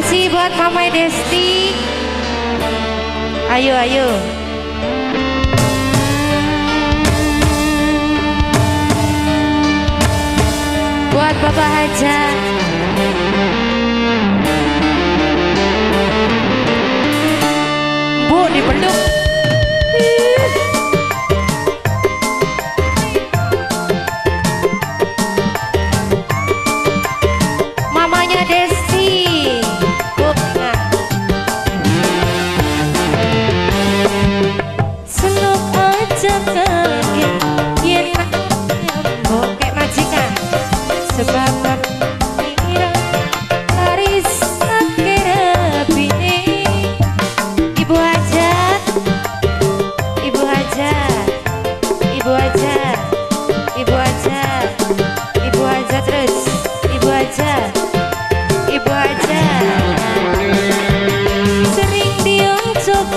kasih buat Mama Desti. Ayo, ayo. Buat Bapak Haja. Bu, dipeluk. Mamanya Desti. Seluk aja kaget yen bokek majikan sebab kira laris akhirnya bini. Ibu Hajat, Ibu Hajat, Ibu Hajat, Ibu Hajat, Ibu Hajat terus, Ibu Hajat, Ibu Hajat. Sering diucap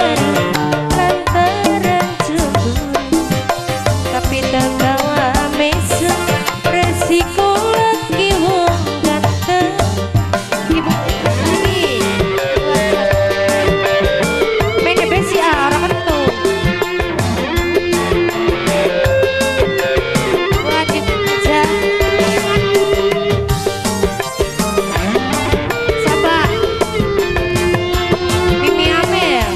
lantaran cemburu, tapi tak kawa mesu resiko lagi wong ganteng. Ibu main besi orang kentu buat Ibu aja. Sabar Mimi Amel,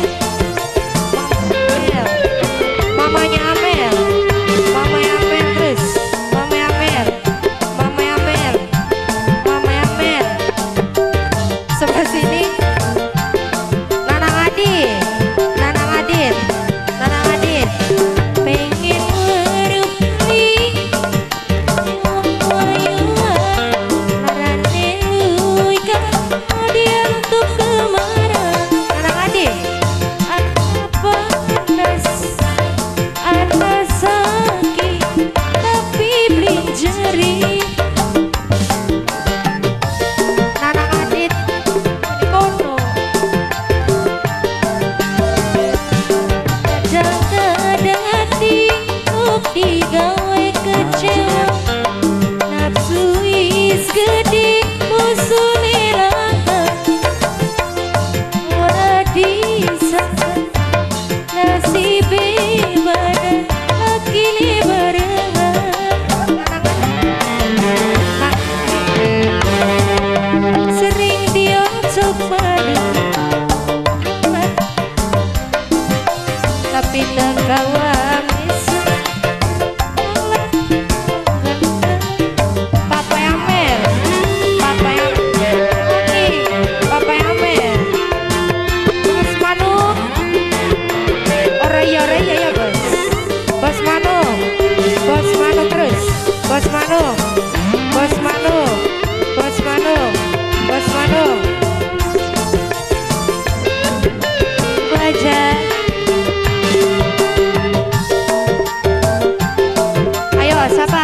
mamanya Amel, mamanya Amel terus, mamanya Amel, mamanya Amel, mamanya Amel. Sebelah sini Nanang Adit, Nanang Adit, Nanang Adit. Pengen merupli wayuan larane luika dia untuk kemarah. Nanang Adit, ada panas, ada sakit, tapi belum jerih. Nanang Adit di kono. Kadang-kadang hati untuk digawe kecewa, nafsu is gede musuhnya langka. Ora disangka nasibe badan lagi barengan. Sering diucap padu, tapi tak kawa mesu. Papa Amel, Papa Amel, Papa Amel, Bos Manu, oraya ya bos, Bos Manu, Bos Manu terus, Bos Manu, Bos Manu, Bos Manu, Bos Manu. Wajah. Ayo siapa?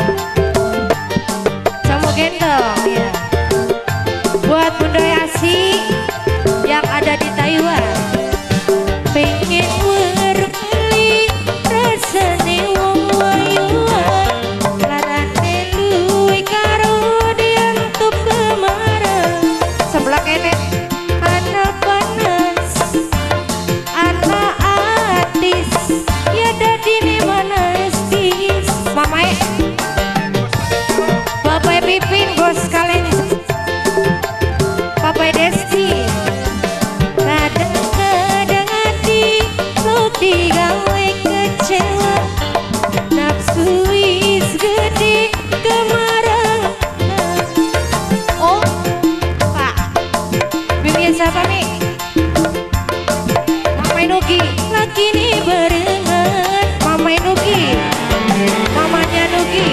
Kamu gendong ya. Buat Bunda Yasi yang ada di Taiwan. Pengen werkeli rasane wong wayuan larane luwe karo diantup kemarah. Sebelah kene anak panas, anak atis, ya dadine manastis. Mamae Bapak Pipin bos kalian, Papa Desti. Kadang-kadang hati lo digawe kecewa, nafsu is gede kemarahan. Oh Pak Mimi siapa Mi? Mama Nugi lagi nih barengan. Mama Nugi, mamanya Nugi.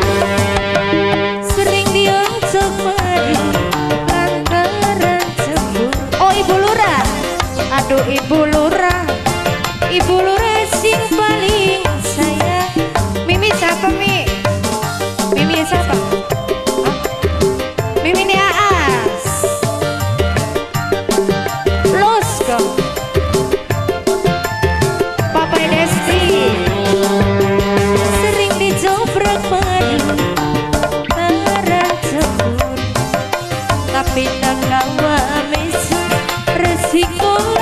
Sering diucap padu lantaran cemburu. Oh Ibu Lurah, aduh Ibu Lurah, Ibu Lurah sing paling sayang. Mimi siapa Mi? Mimi siapa? Hah? Mimi ini Aas. Los kau. Papa Desti. Sering dijobrak padu tapi tak kawan Siko